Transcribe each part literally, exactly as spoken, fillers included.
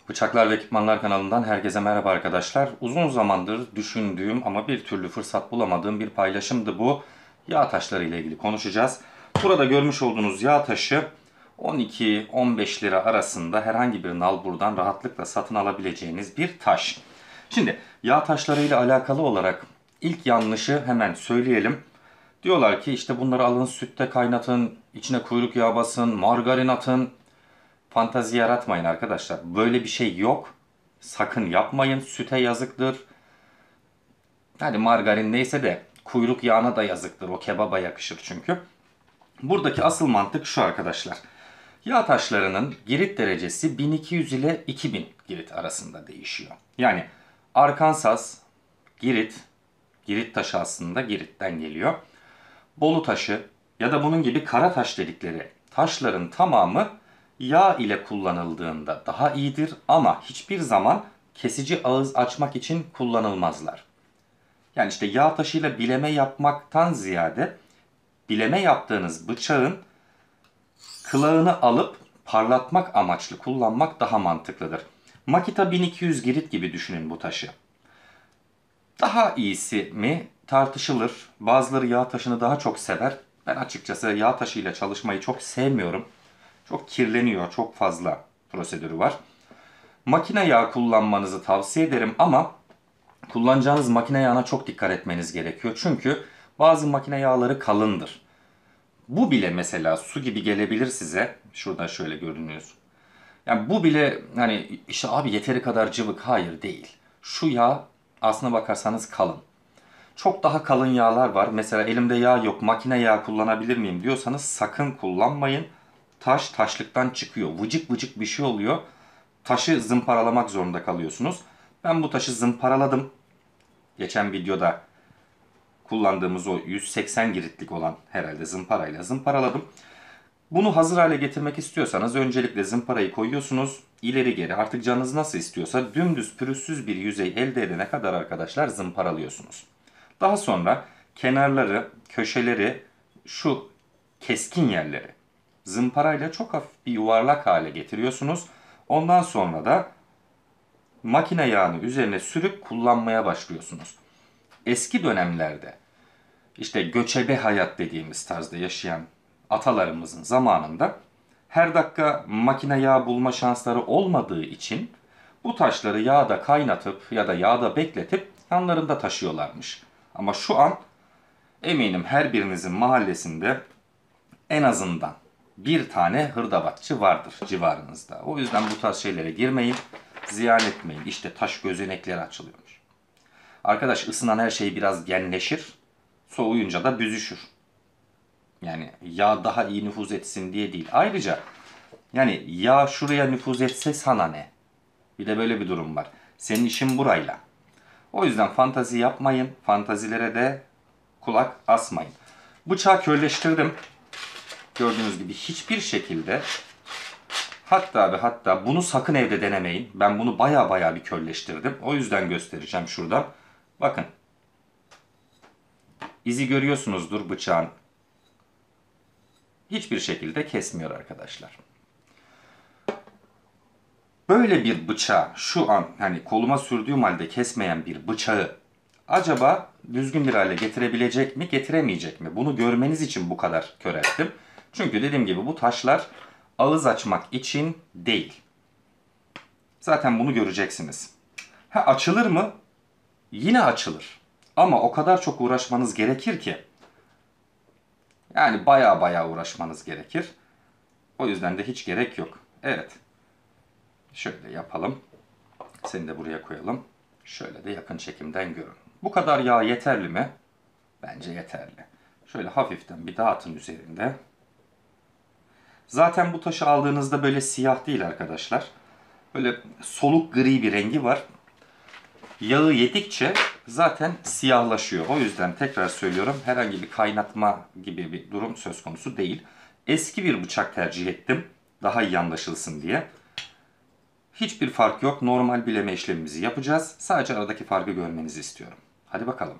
Bıçaklar ve Ekipmanlar kanalından herkese merhaba arkadaşlar. Uzun zamandır düşündüğüm ama bir türlü fırsat bulamadığım bir paylaşımdı bu. Yağ taşları ile ilgili konuşacağız. Burada görmüş olduğunuz yağ taşı on iki on beş lira arasında herhangi bir nalburdan rahatlıkla satın alabileceğiniz bir taş. Şimdi yağ taşları ile alakalı olarak ilk yanlışı hemen söyleyelim. Diyorlar ki işte bunları alın, sütte kaynatın, içine kuyruk yağı basın, margarin atın. Fantazi yaratmayın arkadaşlar. Böyle bir şey yok. Sakın yapmayın. Süte yazıktır. Hadi margarin neyse de kuyruk yağına da yazıktır. O kebaba yakışır çünkü. Buradaki asıl mantık şu arkadaşlar. Yağ taşlarının girit derecesi bin iki yüz ile iki bin girit arasında değişiyor. Yani Arkansas, girit, girit taşı aslında giritten geliyor. Bolu taşı ya da bunun gibi kara taş dedikleri taşların tamamı yağ ile kullanıldığında daha iyidir ama hiçbir zaman kesici ağız açmak için kullanılmazlar. Yani işte yağ taşıyla bileme yapmaktan ziyade bileme yaptığınız bıçağın kılağını alıp parlatmak amaçlı kullanmak daha mantıklıdır. Makita bin iki yüz girit gibi düşünün bu taşı. Daha iyisi mi tartışılır. Bazıları yağ taşını daha çok sever. Ben açıkçası yağ taşıyla çalışmayı çok sevmiyorum. Çok kirleniyor, çok fazla prosedürü var. Makine yağı kullanmanızı tavsiye ederim ama kullanacağınız makine yağına çok dikkat etmeniz gerekiyor. Çünkü bazı makine yağları kalındır. Bu bile mesela su gibi gelebilir size. Şurada şöyle görünüyor. Yani bu bile hani işte abi yeteri kadar cıvık. Hayır değil. Şu yağ aslına bakarsanız kalın. Çok daha kalın yağlar var. Mesela elimde yağ yok, makine yağı kullanabilir miyim diyorsanız sakın kullanmayın. Taş taşlıktan çıkıyor. Vıcık vıcık bir şey oluyor. Taşı zımparalamak zorunda kalıyorsunuz. Ben bu taşı zımparaladım. Geçen videoda kullandığımız o yüz seksen giritlik olan herhalde zımparayla zımparaladım. Bunu hazır hale getirmek istiyorsanız öncelikle zımparayı koyuyorsunuz. İleri geri artık canınız nasıl istiyorsa dümdüz pürüzsüz bir yüzey elde edene kadar arkadaşlar zımparalıyorsunuz. Daha sonra kenarları, köşeleri, şu keskin yerleri zımparayla çok hafif bir yuvarlak hale getiriyorsunuz. Ondan sonra da makine yağını üzerine sürüp kullanmaya başlıyorsunuz. Eski dönemlerde işte göçebe hayat dediğimiz tarzda yaşayan atalarımızın zamanında her dakika makine yağı bulma şansları olmadığı için bu taşları yağda kaynatıp ya da yağda bekletip yanlarında taşıyorlarmış. Ama şu an eminim her birinizin mahallesinde en azından bir tane hırdavatçı vardır civarınızda. O yüzden bu tarz şeylere girmeyin, ziyan etmeyin. İşte taş gözenekleri açılıyormuş. Arkadaş ısınan her şey biraz genleşir, soğuyunca da büzüşür. Yani yağ daha iyi nüfuz etsin diye değil. Ayrıca yani yağ şuraya nüfuz etse sana ne? Bir de böyle bir durum var. Senin işin burayla. O yüzden fantazi yapmayın. Fantazilere de kulak asmayın. Bıçağı körleştirdim. Gördüğünüz gibi hiçbir şekilde hatta ve hatta bunu sakın evde denemeyin. Ben bunu baya baya bir körleştirdim. O yüzden göstereceğim şuradan. Bakın. İzi görüyorsunuzdur bıçağın. Hiçbir şekilde kesmiyor arkadaşlar. Böyle bir bıçağı şu an hani koluma sürdüğüm halde kesmeyen bir bıçağı acaba düzgün bir hale getirebilecek mi, getiremeyecek mi? Bunu görmeniz için bu kadar körelttim. Çünkü dediğim gibi bu taşlar ağız açmak için değil. Zaten bunu göreceksiniz. Ha açılır mı? Yine açılır. Ama o kadar çok uğraşmanız gerekir ki. Yani baya baya uğraşmanız gerekir. O yüzden de hiç gerek yok. Evet. Şöyle yapalım. Seni de buraya koyalım. Şöyle de yakın çekimden görün. Bu kadar yağ yeterli mi? Bence yeterli. Şöyle hafiften bir dağıtın üzerinde. Zaten bu taşı aldığınızda böyle siyah değil arkadaşlar. Böyle soluk gri bir rengi var. Yağı yedikçe zaten siyahlaşıyor. O yüzden tekrar söylüyorum herhangi bir kaynatma gibi bir durum söz konusu değil. Eski bir bıçak tercih ettim. Daha iyi anlaşılsın diye. Hiçbir fark yok. Normal bileme işlemimizi yapacağız. Sadece aradaki farkı görmenizi istiyorum. Hadi bakalım.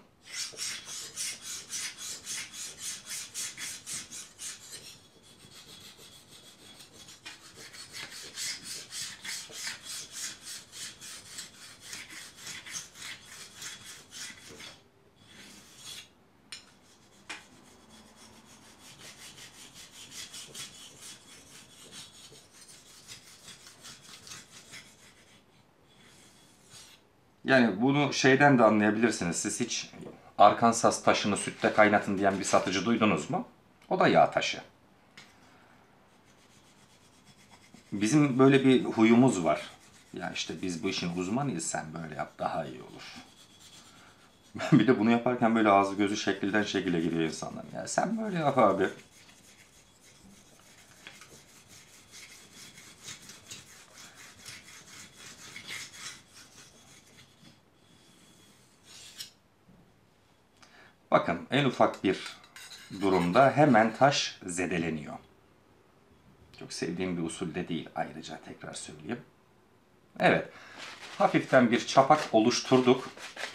Yani bunu şeyden de anlayabilirsiniz. Siz hiç Arkansas taşını sütte kaynatın diyen bir satıcı duydunuz mu? O da yağ taşı. Bizim böyle bir huyumuz var. Ya işte biz bu işin uzmanıyız, sen böyle yap daha iyi olur. Bir de bunu yaparken böyle ağzı gözü şekilden şekile giriyor insanlar. Ya sen böyle yap abi. Bakın en ufak bir durumda hemen taş zedeleniyor. Çok sevdiğim bir usulde değil, ayrıca tekrar söyleyeyim. Evet, hafiften bir çapak oluşturduk.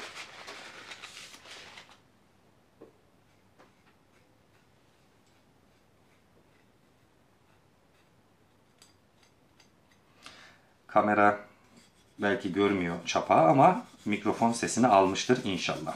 Kamera belki görmüyor çapağı ama mikrofon sesini almıştır inşallah.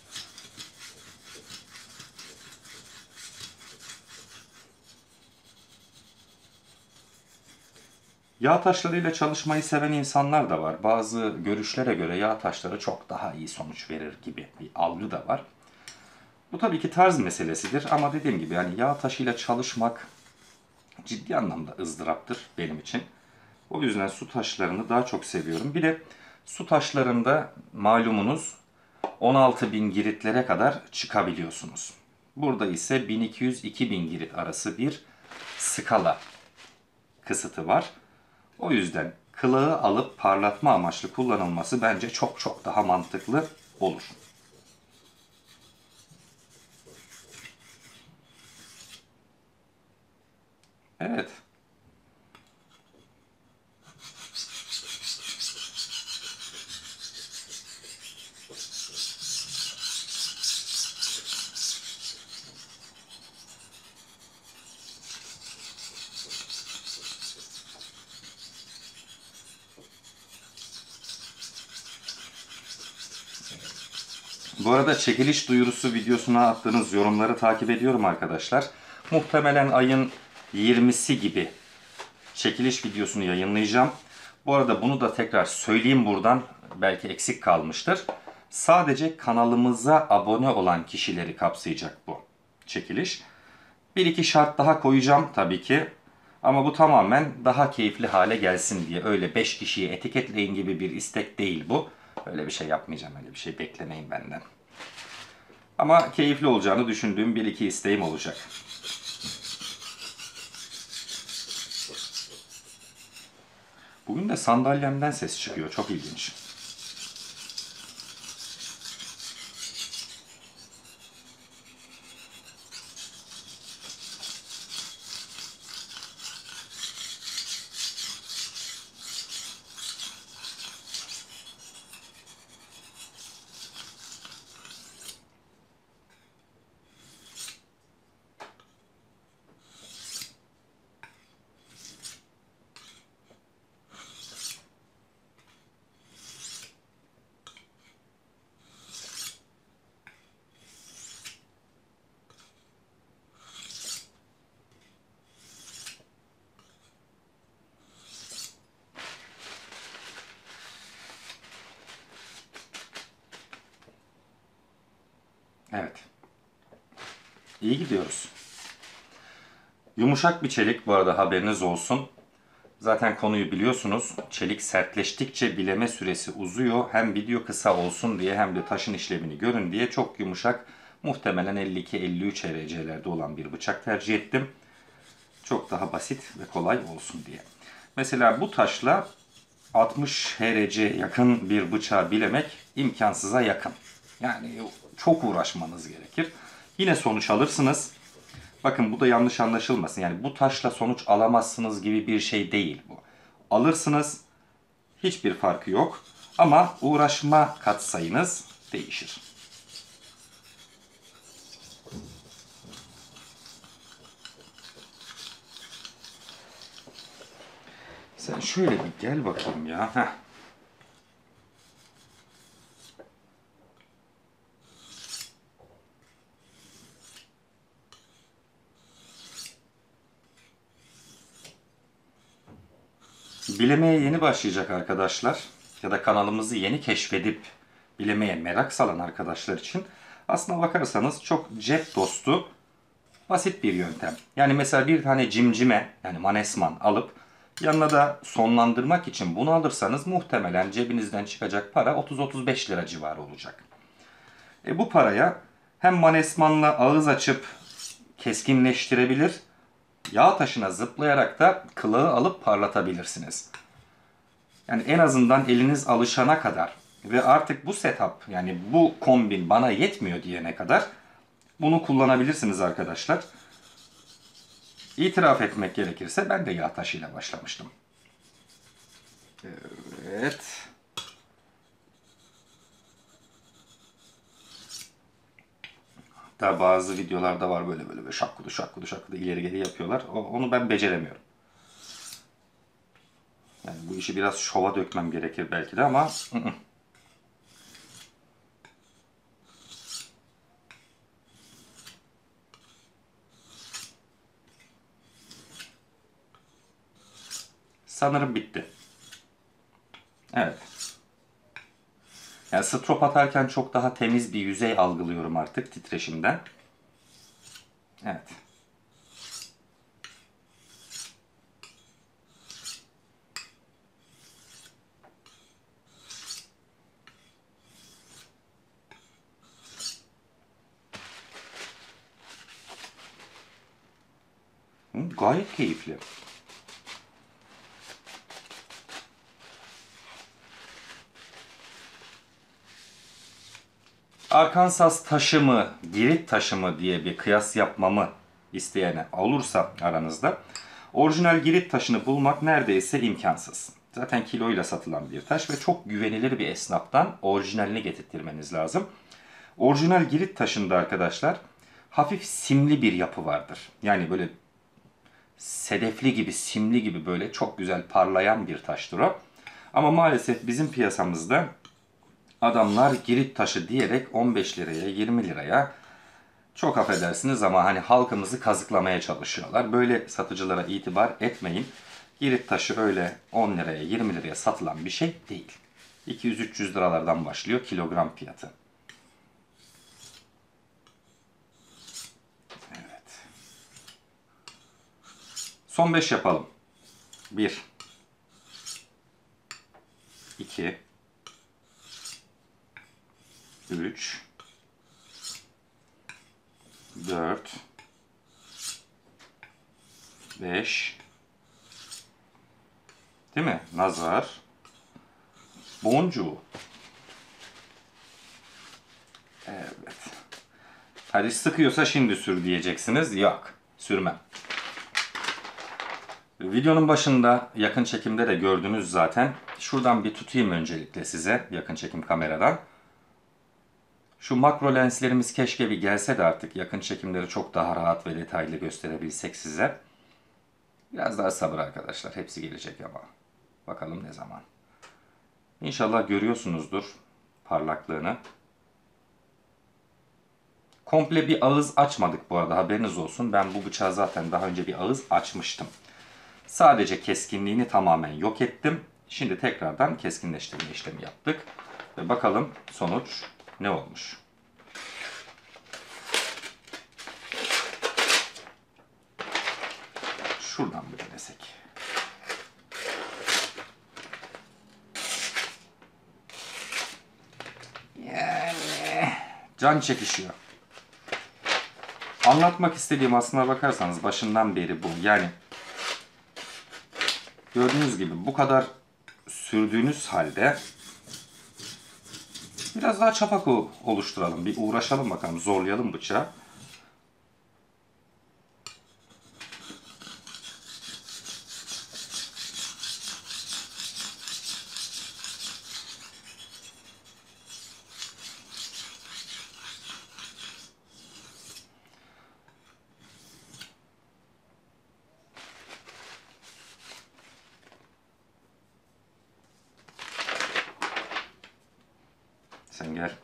Yağ taşlarıyla çalışmayı seven insanlar da var. Bazı görüşlere göre yağ taşları çok daha iyi sonuç verir gibi bir algı da var. Bu tabii ki tarz meselesidir ama dediğim gibi yani yağ taşıyla çalışmak ciddi anlamda ızdıraptır benim için. O yüzden su taşlarını daha çok seviyorum. Bir de su taşlarında malumunuz on altı bin giritlere kadar çıkabiliyorsunuz. Burada ise bin iki yüz iki bin girit arası bir skala kısıtı var. O yüzden kılığı alıp parlatma amaçlı kullanılması bence çok çok daha mantıklı olur. Evet. Bu arada çekiliş duyurusu videosuna attığınız yorumları takip ediyorum arkadaşlar. Muhtemelen ayın yirmisi gibi çekiliş videosunu yayınlayacağım. Bu arada bunu da tekrar söyleyeyim buradan. Belki eksik kalmıştır. Sadece kanalımıza abone olan kişileri kapsayacak bu çekiliş. Bir iki şart daha koyacağım tabii ki. Ama bu tamamen daha keyifli hale gelsin diye. Öyle beş kişiyi etiketleyin gibi bir istek değil bu. Öyle bir şey yapmayacağım. Öyle bir şey beklemeyin benden. Ama keyifli olacağını düşündüğüm bir iki isteğim olacak. Bugün de sandalyemden ses çıkıyor. Çok ilginç. Evet. İyi gidiyoruz. Yumuşak bir çelik, bu arada haberiniz olsun. Zaten konuyu biliyorsunuz. Çelik sertleştikçe bileme süresi uzuyor. Hem video kısa olsun diye hem de taşın işlevini görün diye çok yumuşak, muhtemelen elli iki elli üç H R C'lerde olan bir bıçak tercih ettim. Çok daha basit ve kolay olsun diye. Mesela bu taşla altmış H R C yakın bir bıçağı bilemek imkansıza yakın. Yani çok uğraşmanız gerekir. Yine sonuç alırsınız. Bakın bu da yanlış anlaşılmasın. Yani bu taşla sonuç alamazsınız gibi bir şey değil bu. Alırsınız, hiçbir farkı yok. Ama uğraşma katsayınız değişir. Sen şöyle bir gel bakayım ya. Heh. Bilemeye yeni başlayacak arkadaşlar. ya da kanalımızı yeni keşfedip bilemeye merak salan arkadaşlar için aslına bakarsanız çok cep dostu, basit bir yöntem. Yani mesela bir tane cimcime, yani manesman alıp yanına da sonlandırmak için bunu alırsanız muhtemelen cebinizden çıkacak para otuz otuz beş lira civarı olacak. E bu paraya hem manesmanla ağız açıp keskinleştirebilir, yağ taşına zıplayarak da kılığı alıp parlatabilirsiniz. Yani en azından eliniz alışana kadar ve artık bu setup, yani bu kombin bana yetmiyor diyene kadar bunu kullanabilirsiniz arkadaşlar. İtiraf etmek gerekirse ben de yağ taşıyla başlamıştım. Evet. Hatta bazı videolarda var böyle böyle, böyle şakkudu şakkudu şakkudu ileri geri yapıyorlar. O, onu ben beceremiyorum. Yani bu işi biraz şova dökmem gerekir belki de ama ı -ı. Sanırım bitti. Evet. Yani strop atarken çok daha temiz bir yüzey algılıyorum artık titreşimden. Evet. Hı, gayet keyifli. Arkansas taşı mı, Girit taşı mı diye bir kıyas yapmamı isteyene olursa aranızda, orijinal Girit taşını bulmak neredeyse imkansız. Zaten kiloyla satılan bir taş ve çok güvenilir bir esnaftan orijinalini getirtmeniz lazım. Orijinal Girit taşında arkadaşlar hafif simli bir yapı vardır. Yani böyle sedefli gibi, simli gibi böyle çok güzel parlayan bir taştır o. Ama maalesef bizim piyasamızda adamlar Girit taşı diyerek on beş liraya, yirmi liraya, çok affedersiniz ama hani halkımızı kazıklamaya çalışıyorlar. Böyle satıcılara itibar etmeyin. Girit taşı öyle on liraya, yirmi liraya satılan bir şey değil. iki yüz üç yüz liralardan başlıyor kilogram fiyatı. Evet. Son beş yapalım. bir iki üç dört beş. Değil mi? Nazar. Boncuğu. Evet. Hadi sıkıyorsa şimdi sür diyeceksiniz. Yok. Sürmem. Videonun başında yakın çekimde de gördünüz zaten. Şuradan bir tutayım öncelikle size yakın çekim kameradan. Şu makro lenslerimiz keşke bir gelse de artık yakın çekimleri çok daha rahat ve detaylı gösterebilsek size. Biraz daha sabır arkadaşlar. Hepsi gelecek ama. Bakalım ne zaman. İnşallah görüyorsunuzdur parlaklığını. Komple bir ağız açmadık bu arada, haberiniz olsun. Ben bu bıçağı zaten daha önce bir ağız açmıştım. Sadece keskinliğini tamamen yok ettim. Şimdi tekrardan keskinleştirme işlemi yaptık. Ve bakalım sonuç ne olmuş. Şuradan bir denesek. Yani can çekişiyor. Anlatmak istediğim aslına bakarsanız başından beri bu. Yani gördüğünüz gibi bu kadar sürdüğünüz halde biraz daha çapak oluşturalım. Bir uğraşalım bakalım. Zorlayalım bıçağı. Sen gel.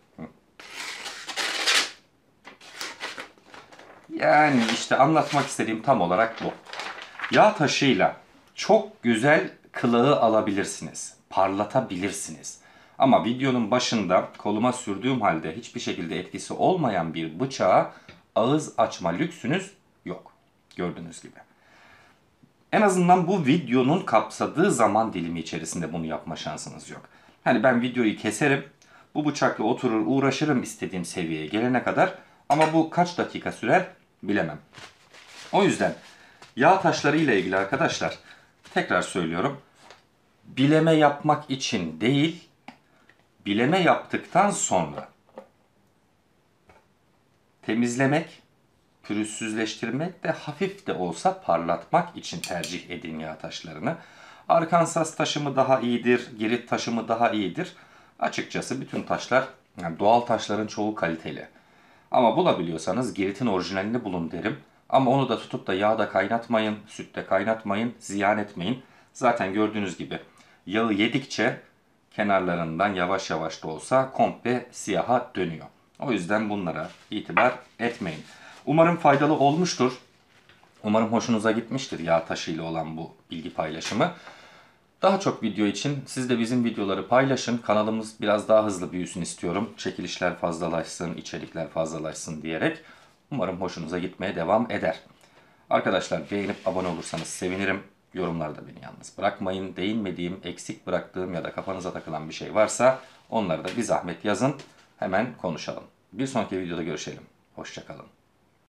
Yani işte anlatmak istediğim tam olarak bu. Yağ taşıyla çok güzel kılığı alabilirsiniz. parlatabilirsiniz. Ama videonun başında koluma sürdüğüm halde hiçbir şekilde etkisi olmayan bir bıçağa ağız açma lüksünüz yok. Gördüğünüz gibi. En azından bu videonun kapsadığı zaman dilimi içerisinde bunu yapma şansınız yok. Hani ben videoyu keserim, bu bıçakla oturur uğraşırım istediğim seviyeye gelene kadar ama bu kaç dakika sürer bilemem. O yüzden yağ taşları ile ilgili arkadaşlar tekrar söylüyorum. Bileme yapmak için değil, bileme yaptıktan sonra temizlemek, pürüzsüzleştirmek de hafif de olsa parlatmak için tercih edin yağ taşlarını. Arkansas taşı mı daha iyidir, Girit taşı mı daha iyidir? Açıkçası bütün taşlar, yani doğal taşların çoğu kaliteli. Ama bulabiliyorsanız Girit'in orijinalini bulun derim. Ama onu da tutup da yağda kaynatmayın, sütte kaynatmayın, ziyan etmeyin. Zaten gördüğünüz gibi yağı yedikçe kenarlarından yavaş yavaş da olsa komple siyaha dönüyor. O yüzden bunlara itibar etmeyin. Umarım faydalı olmuştur. Umarım hoşunuza gitmiştir yağ taşıyla olan bu bilgi paylaşımı. Daha çok video için siz de bizim videoları paylaşın. Kanalımız biraz daha hızlı büyüsün istiyorum. Çekilişler fazlalaşsın, içerikler fazlalaşsın diyerek. Umarım hoşunuza gitmeye devam eder. Arkadaşlar beğenip abone olursanız sevinirim. Yorumlarda beni yalnız bırakmayın. Değinmediğim, eksik bıraktığım ya da kafanıza takılan bir şey varsa onları da bir zahmet yazın. Hemen konuşalım. Bir sonraki videoda görüşelim. Hoşça kalın.